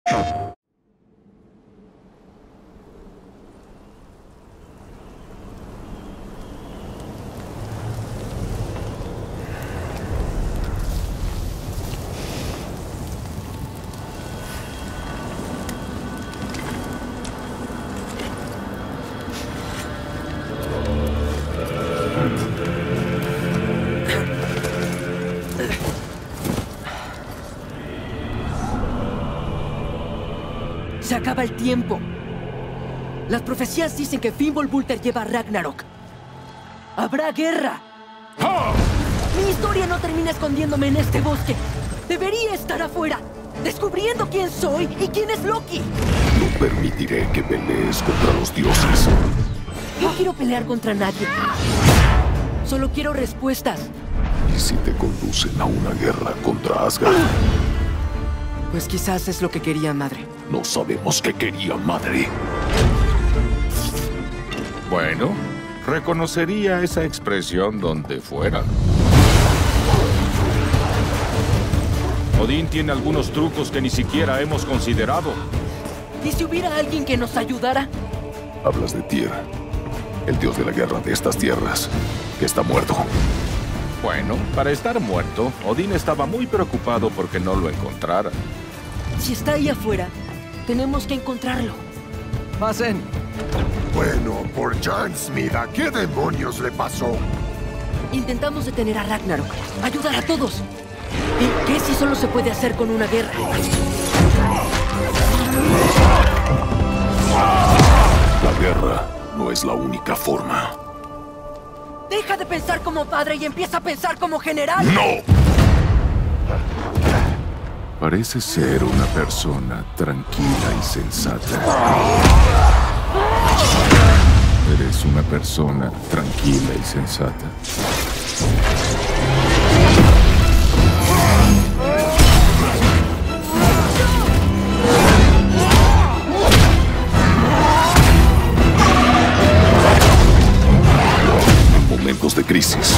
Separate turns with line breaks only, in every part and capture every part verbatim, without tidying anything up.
Se acaba el tiempo. Las profecías dicen que Fimbulwulter lleva a Ragnarok. ¡Habrá guerra!
¡Ah!
Mi historia no termina escondiéndome en este bosque. Debería estar afuera, descubriendo quién soy y quién es Loki.
No permitiré que pelees contra los dioses.
No quiero pelear contra nadie. Solo quiero respuestas.
¿Y si te conducen a una guerra contra Asgard?
Pues quizás es lo que quería madre.
No sabemos qué quería madre.
Bueno, reconocería esa expresión donde fuera. Odín tiene algunos trucos que ni siquiera hemos considerado.
¿Y si hubiera alguien que nos ayudara?
Hablas de Tyr, el dios de la guerra de estas tierras, que está muerto.
Bueno, para estar muerto, Odín estaba muy preocupado porque no lo encontrara.
Si está ahí afuera, tenemos que encontrarlo.
¡Pasen!
Bueno, por Jan Smith, ¿a qué demonios le pasó?
Intentamos detener a Ragnarok, ayudar a todos. ¿Y qué si solo se puede hacer con una guerra?
La guerra no es la única forma.
Deja de pensar como padre y empieza a pensar como general.
¡No! Parece ser una persona tranquila y sensata. ¿Eres una persona tranquila y sensata? En momentos de crisis,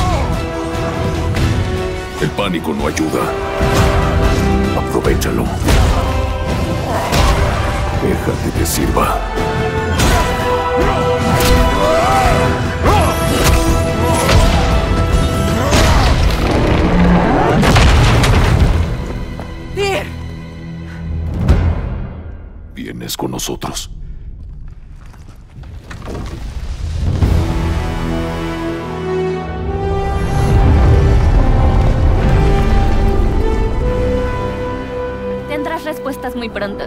el pánico no ayuda. Aprovéchalo. Deja que te sirva.
¡Tyr!
¿Vienes con nosotros?
Tendrás respuestas muy pronto.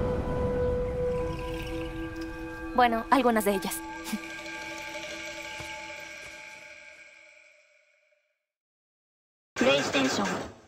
Bueno, algunas de ellas.
PlayStation